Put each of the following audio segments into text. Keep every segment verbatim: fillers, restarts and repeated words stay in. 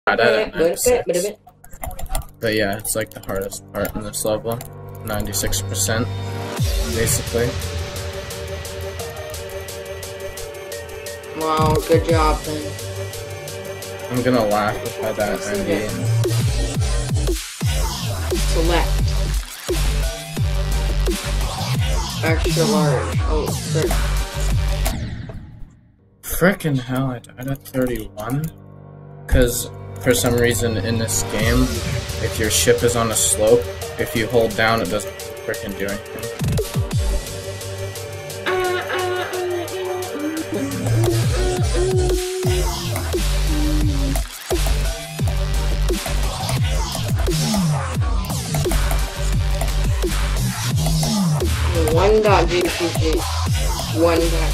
at it. ninety-six. But yeah, it's like the hardest part in this level. ninety-six percent, basically. Wow, good job then. I'm gonna laugh if I die at ninety. Select. Extra large. Oh, frick. Frickin' hell, I died at thirty-one? Cause for some reason in this game, if your ship is on a slope, if you hold down, it doesn't frickin' do anything. One dot G P G. One dot.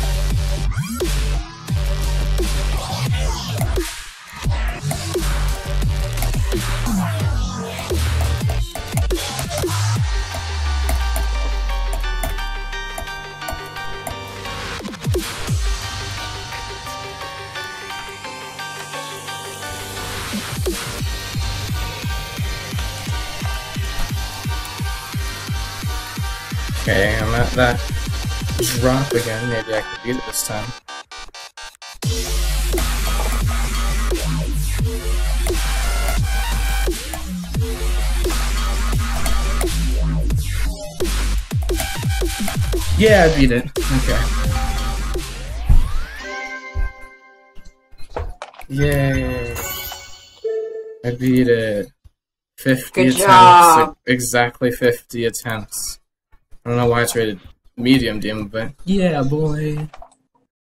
Okay, I'm at that drop again. Maybe I could beat it this time. Yeah, I beat it. Okay. Yay. I beat it. fifty Good attempts. job. Exactly fifty attempts. I don't know why it's rated medium, Dim, but yeah, boy.